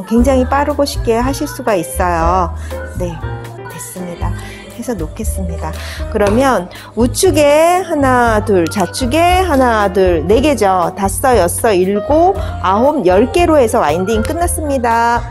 굉장히 빠르고 쉽게 하실 수가 있어요. 네, 됐습니다. 해서 놓겠습니다. 그러면 우측에 하나, 둘, 좌측에 하나, 둘, 4개죠. 5, 6, 7, 9, 10개로 해서 와인딩 끝났습니다.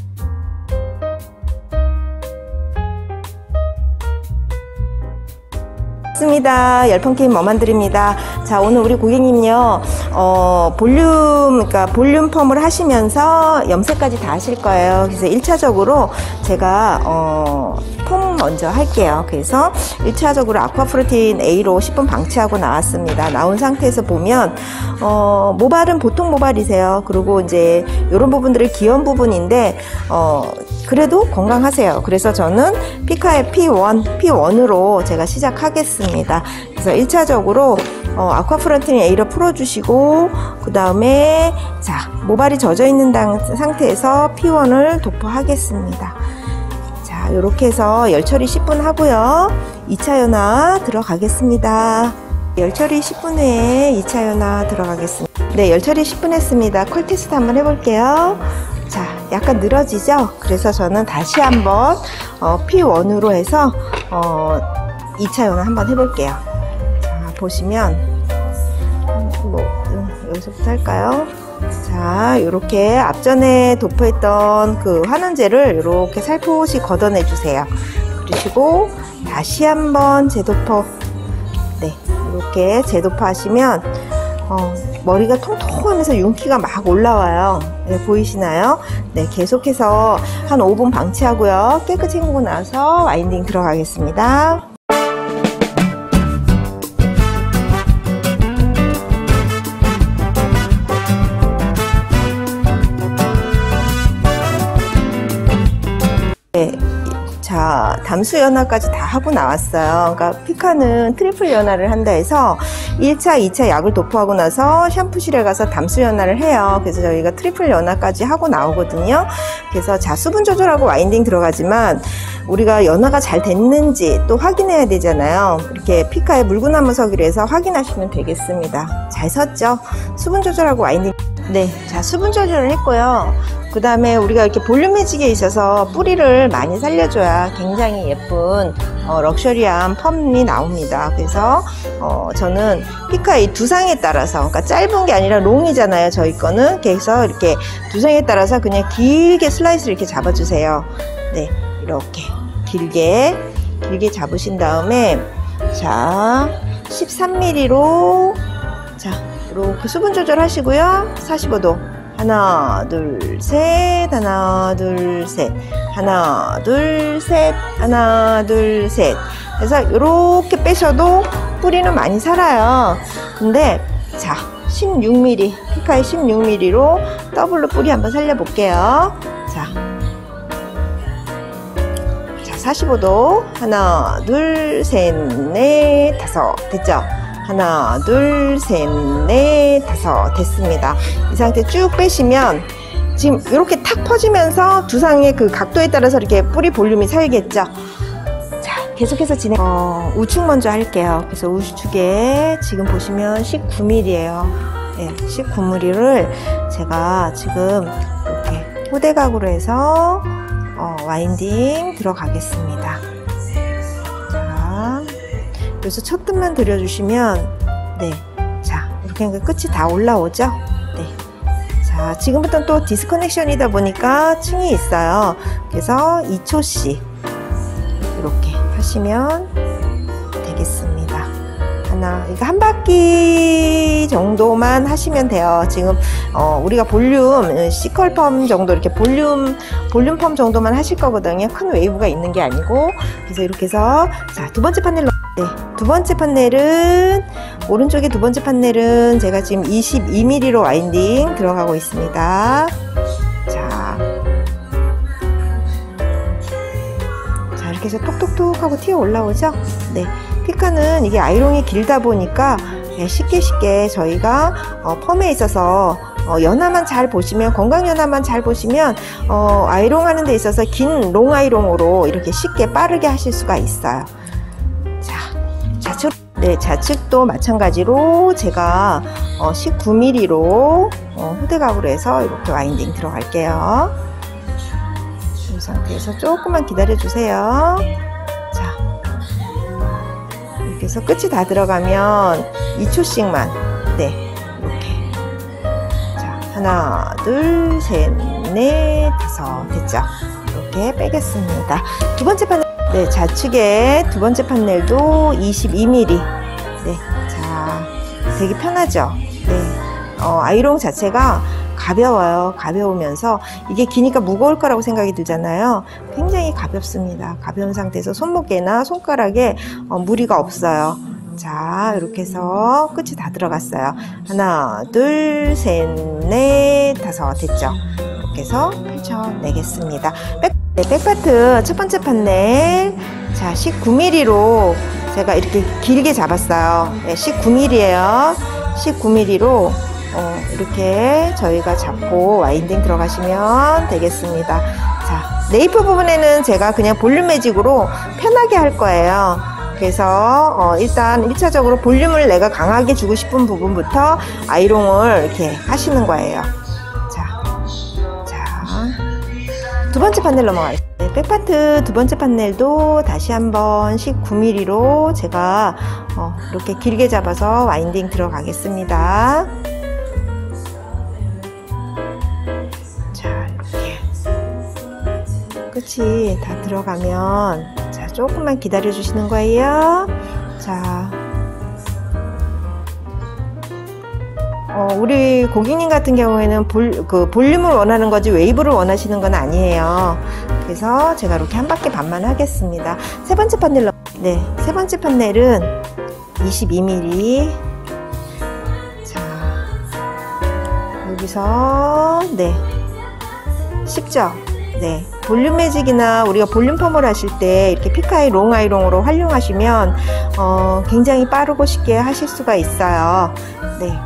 맞습니다. 열펑케이크 머만들입니다. 자, 오늘 우리 고객님요, 그러니까 볼륨 펌을 하시면서 염색까지 다 하실 거예요. 그래서 1차적으로 제가, 펌 먼저 할게요. 그래서 1차적으로 아쿠아프로틴 A로 10분 방치하고 나왔습니다. 나온 상태에서 보면, 모발은 보통 모발이세요. 그리고 이제, 요런 부분들이 귀여운 부분인데, 그래도 건강하세요. 그래서 저는 피카의 P1으로 제가 시작하겠습니다. 그래서 1차적으로 아쿠아프로틴 A로 풀어주시고, 그 다음에 자, 모발이 젖어 있는 상태에서 P1을 도포하겠습니다. 자, 이렇게 해서 열 처리 10분 하고요. 2차 연화 들어가겠습니다. 열 처리 10분 후에 2차 연화 들어가겠습니다. 네, 열 처리 10분 했습니다. 컬 테스트 한번 해볼게요. 자, 약간 늘어지죠? 그래서 저는 다시 한번 P1으로 해서 2차 연화 한번 해볼게요. 자, 보시면 여기서부터 할까요? 자, 이렇게 앞전에 도포했던 그 환원제를 이렇게 살포시 걷어내 주세요. 그러시고 다시 한번 재도포. 네, 이렇게 재도포 하시면 머리가 통통하면서 윤기가 막 올라와요. 네, 보이시나요? 네, 계속해서 한 5분 방치하고요. 깨끗이 헹구고 나서 와인딩 들어가겠습니다. 네. 자, 담수 연화까지 다 하고 나왔어요. 그러니까 피카는 트리플 연화를 한다 해서 1차, 2차 약을 도포하고 나서 샴푸실에 가서 담수 연화를 해요. 그래서 저희가 트리플 연화까지 하고 나오거든요. 그래서 자, 수분 조절하고 와인딩 들어가지만 우리가 연화가 잘 됐는지 또 확인해야 되잖아요. 이렇게 피카의 물구나무 서기로 해서 확인하시면 되겠습니다. 잘 섰죠? 수분 조절하고 와인딩. 네, 자, 수분 조절을 했고요. 그 다음에 우리가 이렇게 볼륨해지게 있어서 뿌리를 많이 살려줘야 굉장히 예쁜 럭셔리한 펌이 나옵니다. 그래서 저는 피카의 두상에 따라서, 그러니까 짧은 게 아니라 롱이잖아요, 저희 거는. 그래서 이렇게 두상에 따라서 그냥 길게 슬라이스를 이렇게 잡아주세요. 네, 이렇게 길게 잡으신 다음에 자, 13mm로 자, 이렇게 수분 조절하시고요. 45도 하나, 둘, 셋, 하나, 둘, 셋, 하나, 둘, 셋, 하나, 둘, 셋. 그래서 이렇게 빼셔도 뿌리는 많이 살아요. 근데 자, 16mm, 피카의 16mm로 더블로 뿌리 한번 살려볼게요. 자, 45도 하나, 둘, 셋, 넷, 다섯. 됐죠? 하나, 둘, 셋, 넷, 다섯. 됐습니다. 이 상태 쭉 빼시면 지금 이렇게 탁 퍼지면서 두상의 그 각도에 따라서 이렇게 뿌리 볼륨이 살겠죠. 자, 계속해서 우측 먼저 할게요. 그래서 우측에 지금 보시면 19mm예요. 네, 19mm를 제가 지금 이렇게 호대각으로 해서 와인딩 들어가겠습니다. 그래서 첫 뜸만 들여주시면 네, 자, 이렇게 끝이 다 올라오죠. 네, 자, 지금부터는 또 디스커넥션이다 보니까 층이 있어요. 그래서 2초씩 이렇게 하시면 되겠습니다. 이거 한 바퀴 정도만 하시면 돼요. 지금 우리가 볼륨 C컬 펌 정도, 이렇게 볼륨 펌 정도만 하실 거거든요. 큰 웨이브가 있는 게 아니고. 그래서 이렇게 해서 자, 두 번째 판넬로, 네, 두 번째 판넬은 오른쪽에 두 번째 판넬은 제가 지금 22mm로 와인딩 들어가고 있습니다. 자, 이렇게 해서 톡톡톡 하고 튀어 올라오죠. 네, 피카는 이게 아이롱이 길다 보니까 쉽게 저희가 펌에 있어서 연화만 잘 보시면, 건강 연화만 잘 보시면 아이롱 하는 데 있어서 긴 롱 아이롱으로 이렇게 쉽게 빠르게 하실 수가 있어요. 자, 좌측도 마찬가지로 제가 19mm로 후대각으로 해서 이렇게 와인딩 들어갈게요. 이 상태에서 조금만 기다려 주세요. 자, 이렇게 해서 끝이 다 들어가면 2초씩만, 네, 이렇게. 자, 하나, 둘, 셋, 넷, 다섯. 됐죠? 이렇게 빼겠습니다. 두 번째 판넬, 네, 좌측에 두 번째 판넬도 22mm. 네, 자, 되게 편하죠? 네, 아이롱 자체가 가벼워요. 가벼우면서 이게 기니까 무거울 거라고 생각이 들잖아요. 굉장히 가볍습니다. 가벼운 상태에서 손목에나 손가락에 무리가 없어요. 자, 이렇게 해서 끝이 다 들어갔어요. 하나, 둘, 셋, 넷, 다섯. 됐죠? 이렇게 해서 펼쳐내겠습니다. 백파트 첫 번째 판넬, 자, 19mm로 제가 이렇게 길게 잡았어요. 네, 19mm예요. 19mm로 이렇게 저희가 잡고 와인딩 들어가시면 되겠습니다. 자, 네이프 부분에는 제가 그냥 볼륨 매직으로 편하게 할 거예요. 그래서 일단 1차적으로 볼륨을 내가 강하게 주고 싶은 부분부터 아이롱을 이렇게 하시는 거예요. 자, 두 번째 판넬 넘어가겠습니다. 네, 백파트 두 번째 판넬도 다시 한번 19mm로 제가 이렇게 길게 잡아서 와인딩 들어가겠습니다. 자, 이렇게 끝이 다 들어가면, 자, 조금만 기다려 주시는 거예요. 자, 우리 고객님 같은 경우에는 볼륨을 원하는 거지 웨이브를 원하시는 건 아니에요. 그래서 제가 이렇게 한 바퀴 반만 하겠습니다. 세 번째 판넬로, 네, 세 번째 판넬은 22mm. 자, 여기서, 네, 쉽죠? 네, 볼륨 매직이나 우리가 볼륨 펌을 하실 때 이렇게 피카이 롱 아이롱으로 활용하시면 굉장히 빠르고 쉽게 하실 수가 있어요. 네,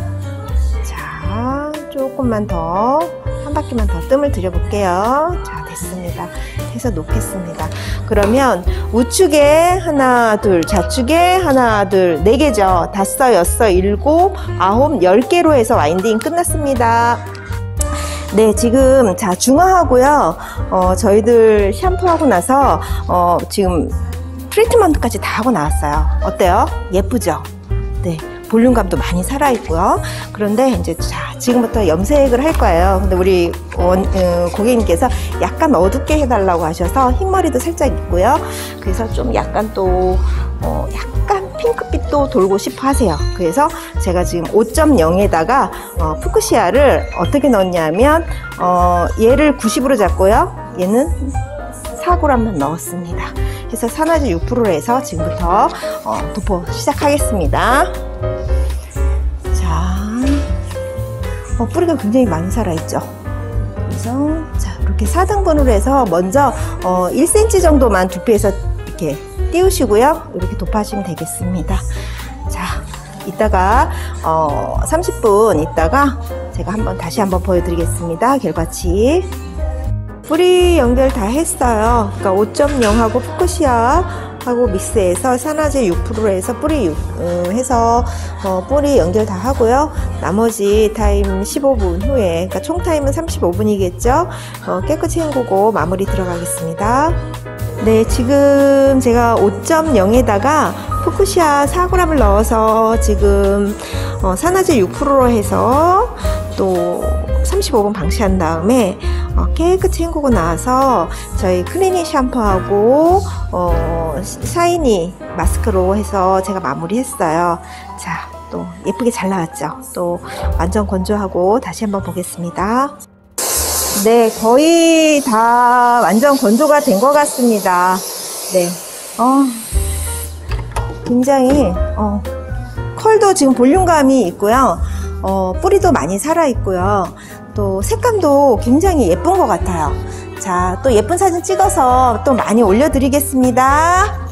자, 조금만 더, 한 바퀴만 더 뜸을 들여볼게요. 자, 됐습니다. 해서 놓겠습니다. 그러면 우측에 하나, 둘, 좌측에 하나, 둘, 4개죠. 5, 6, 7, 9, 10개로 해서 와인딩 끝났습니다. 네, 지금, 자, 중화하고요. 저희들 샴푸하고 나서, 지금 트리트먼트까지 다 하고 나왔어요. 어때요? 예쁘죠? 네. 볼륨감도 많이 살아있고요. 그런데 이제, 자, 지금부터 염색을 할 거예요. 근데 우리 고객님께서 약간 어둡게 해달라고 하셔서 흰머리도 살짝 있고요. 그래서 좀 약간 또, 약간 핑크빛도 돌고 싶어 하세요. 그래서 제가 지금 5.0에다가 푸크시아를 어떻게 넣었냐면 얘를 90으로 잡고요. 얘는 4g만 넣었습니다. 그래서 산화제 6%로 해서 지금부터 도포 시작하겠습니다. 자, 뿌리가 굉장히 많이 살아있죠. 그래서 자, 이렇게 4등분으로 해서 먼저 1cm 정도만 두피에서 이렇게 띄우시고요. 이렇게 도포하시면 되겠습니다. 자, 이따가 30분 있다가 제가 다시 한번 보여드리겠습니다. 결과치. 뿌리 연결 다 했어요. 그러니까 5.0하고 푸크시아하고 믹스해서 산화제 6%로 해서 해서 뿌리 연결 다 하고요. 나머지 타임 15분 후에, 그러니까 총 타임은 35분이겠죠. 깨끗이 헹구고 마무리 들어가겠습니다. 네, 지금 제가 5.0에다가 푸크시아 4g을 넣어서 지금 산화제 6%로 해서 또 35분 방치한 다음에 깨끗이 헹구고 나서 저희 클리닉 샴푸하고 샤이니 마스크로 해서 제가 마무리했어요. 자, 또 예쁘게 잘 나왔죠? 또 완전 건조하고 다시 한번 보겠습니다. 네, 거의 다 완전 건조가 된 것 같습니다. 네, 굉장히 컬도 지금 볼륨감이 있고요. 뿌리도 많이 살아있고요. 또 색감도 굉장히 예쁜 것 같아요. 자, 또 예쁜 사진 찍어서 또 많이 올려드리겠습니다.